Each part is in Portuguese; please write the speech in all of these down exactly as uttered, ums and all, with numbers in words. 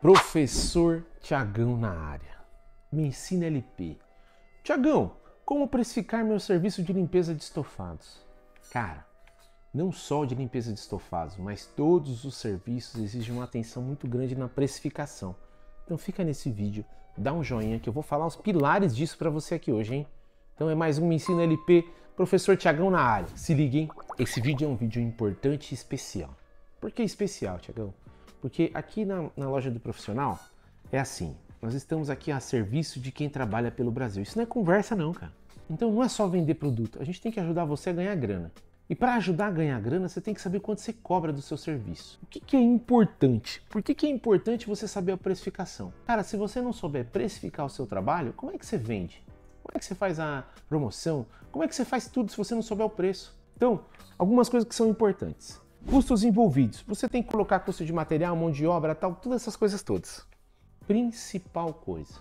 Professor Tiagão na área. Me ensina L P. Tiagão, como precificar meu serviço de limpeza de estofados? Cara, não só de limpeza de estofados, mas todos os serviços exigem uma atenção muito grande na precificação. Então fica nesse vídeo, dá um joinha que eu vou falar os pilares disso para você aqui hoje, hein? Então é mais um Me Ensina L P, Professor Tiagão na área. Se liga, hein? Esse vídeo é um vídeo importante e especial. Por que especial, Tiagão? Porque aqui na, na loja do profissional é assim, nós estamos aqui a serviço de quem trabalha pelo Brasil. Isso não é conversa não, cara. Então não é só vender produto, a gente tem que ajudar você a ganhar grana. E para ajudar a ganhar grana, você tem que saber quanto você cobra do seu serviço. O que, que é importante? Por que, que é importante você saber a precificação? Cara, se você não souber precificar o seu trabalho, como é que você vende? Como é que você faz a promoção? Como é que você faz tudo se você não souber o preço? Então, algumas coisas que são importantes. Custos envolvidos. Você tem que colocar custo de material, mão de obra, tal, todas essas coisas todas. Principal coisa,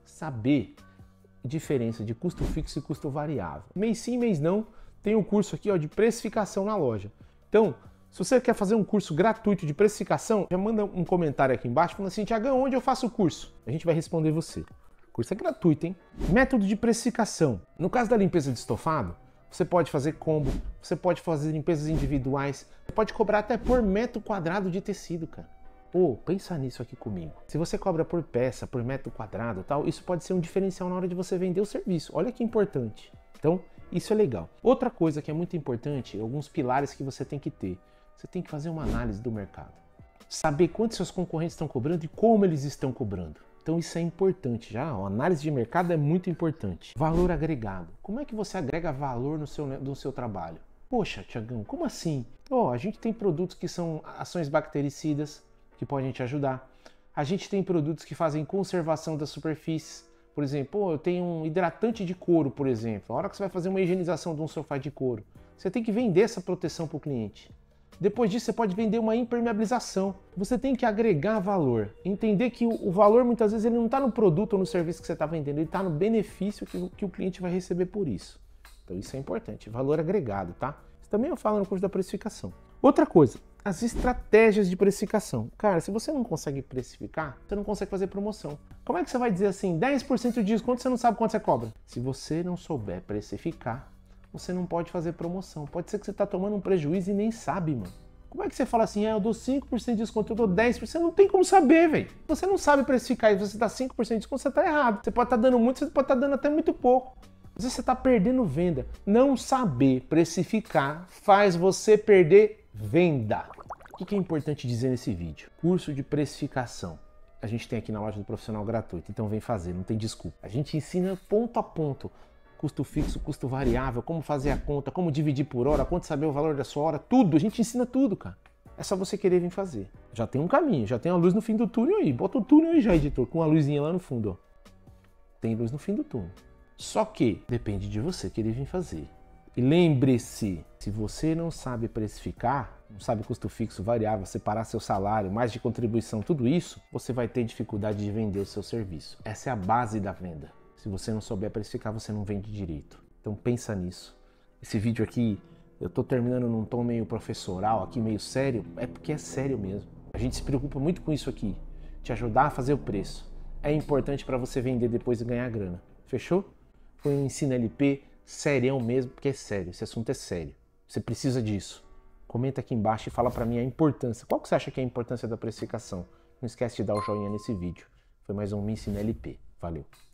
saber a diferença de custo fixo e custo variável. Mês sim, mês não, tem um curso aqui ó, de precificação na loja. Então, se você quer fazer um curso gratuito de precificação, já manda um comentário aqui embaixo falando assim, Tiagão, onde eu faço o curso? A gente vai responder você. O curso é gratuito, hein? Método de precificação. No caso da limpeza de estofado, você pode fazer combo, você pode fazer limpezas individuais, você pode cobrar até por metro quadrado de tecido, cara. Pô, pensa nisso aqui comigo. Se você cobra por peça, por metro quadrado e tal, isso pode ser um diferencial na hora de você vender o serviço. Olha que importante. Então, isso é legal. Outra coisa que é muito importante, alguns pilares que você tem que ter. Você tem que fazer uma análise do mercado. Saber quantos seus concorrentes estão cobrando e como eles estão cobrando. Então isso é importante, já a análise de mercado é muito importante. Valor agregado. Como é que você agrega valor no seu, no seu trabalho? Poxa, Tiagão, como assim? Oh, a gente tem produtos que são ações bactericidas, que podem te ajudar. A gente tem produtos que fazem conservação das superfícies. Por exemplo, oh, eu tenho um hidratante de couro, por exemplo. A hora que você vai fazer uma higienização de um sofá de couro, você tem que vender essa proteção para o cliente. Depois disso, você pode vender uma impermeabilização. Você tem que agregar valor. Entender que o valor, muitas vezes, ele não está no produto ou no serviço que você está vendendo, ele está no benefício que, que o cliente vai receber por isso. Então, isso é importante. Valor agregado, tá? Isso também eu falo no curso da precificação. Outra coisa, as estratégias de precificação. Cara, se você não consegue precificar, você não consegue fazer promoção. Como é que você vai dizer assim, dez por cento de desconto, você não sabe quanto você cobra? Se você não souber precificar, você não pode fazer promoção. Pode ser que você está tomando um prejuízo e nem sabe, mano. Como é que você fala assim, ah, eu dou cinco por cento de desconto, eu dou dez por cento? Não tem como saber, velho. Você não sabe precificar e você dá cinco por cento de desconto, você está errado. Você pode estar tá dando muito, você pode estar tá dando até muito pouco. Às vezes você está perdendo venda. Não saber precificar faz você perder venda. O que é importante dizer nesse vídeo? Curso de precificação. A gente tem aqui na loja do profissional gratuito, então vem fazer, não tem desculpa. A gente ensina ponto a ponto. Custo fixo, custo variável, como fazer a conta, como dividir por hora, quanto saber o valor da sua hora, tudo, a gente ensina tudo, cara. É só você querer vir fazer. Já tem um caminho, já tem uma luz no fim do túnel aí. Bota o túnel aí já, editor, com uma luzinha lá no fundo, ó. Tem luz no fim do túnel. Só que depende de você querer vir fazer. E lembre-se, se você não sabe precificar, não sabe custo fixo, variável, separar seu salário, mais de contribuição, tudo isso, você vai ter dificuldade de vender o seu serviço. Essa é a base da venda. Se você não souber precificar, você não vende direito. Então pensa nisso. Esse vídeo aqui, eu tô terminando num tom meio professoral, aqui meio sério, é porque é sério mesmo. A gente se preocupa muito com isso aqui, te ajudar a fazer o preço. É importante para você vender depois e ganhar grana. Fechou? Foi um Ensina L P serião mesmo, porque é sério, esse assunto é sério. Você precisa disso. Comenta aqui embaixo e fala para mim a importância. Qual que você acha que é a importância da precificação? Não esquece de dar o joinha nesse vídeo. Foi mais um Me Ensina L P. Valeu!